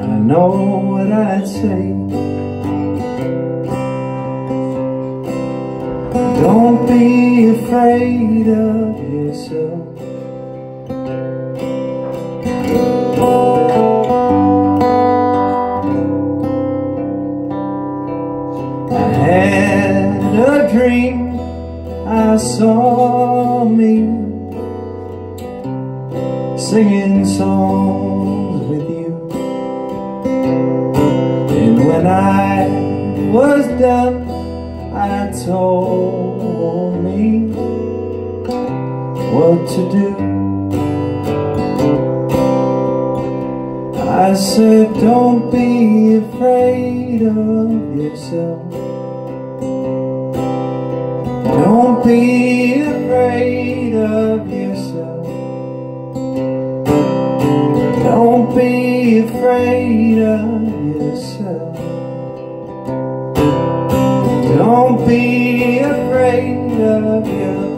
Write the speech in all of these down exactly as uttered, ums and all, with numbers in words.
I know what I'd say. Don't be afraid of yourself. I had a dream, I saw me singing songs with you, and when I was done, I told me what to do. I said, don't be afraid of yourself. Don't be afraid of yourself. Don't be afraid of yourself. Don't be afraid of yourself.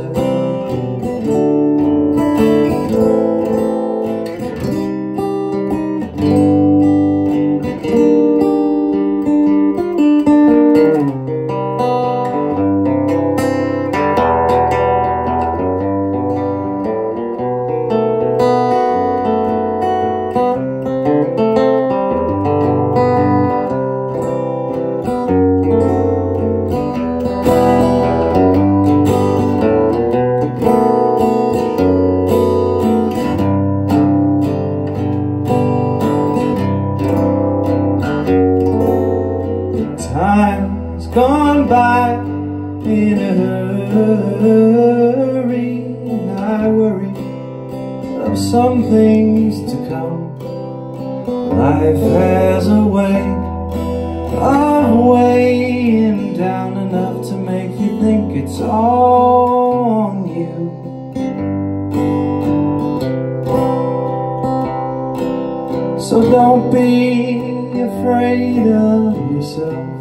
Time's gone by in a hurry, and I worry of some things to come. Life has a way of weighing down enough to make you think it's all on you. So don't be afraid of yourself.